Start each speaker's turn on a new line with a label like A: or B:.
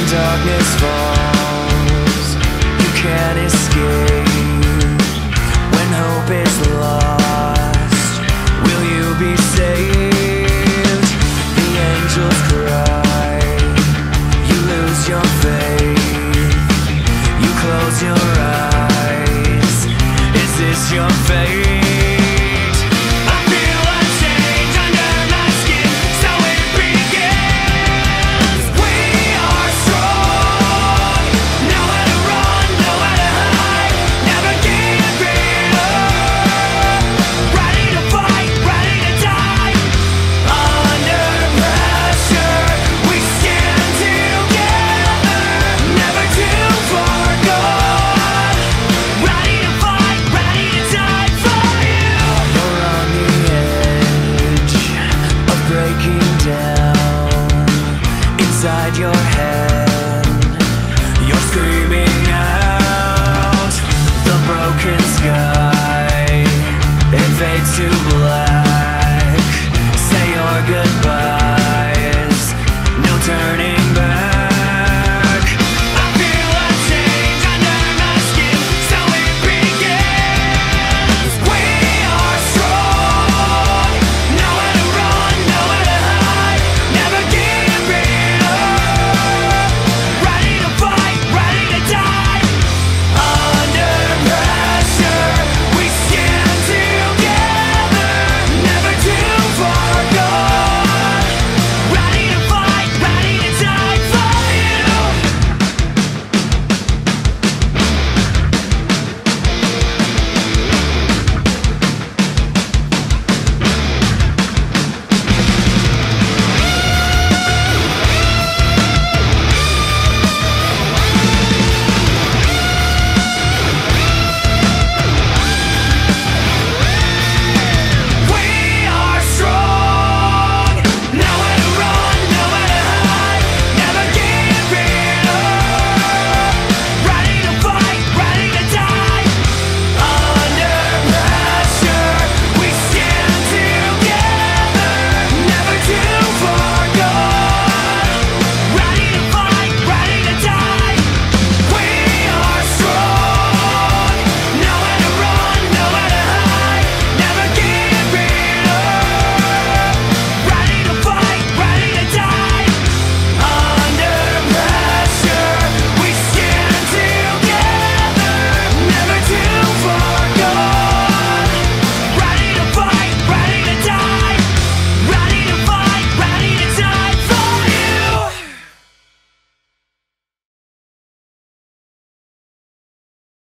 A: darkness falls, you can't escape. When hope is lost, will you be saved? The angels cry, you lose your faith, you close your eyes. Is this your fate? Inside your head, you're screaming out. The broken sky, it fades to black.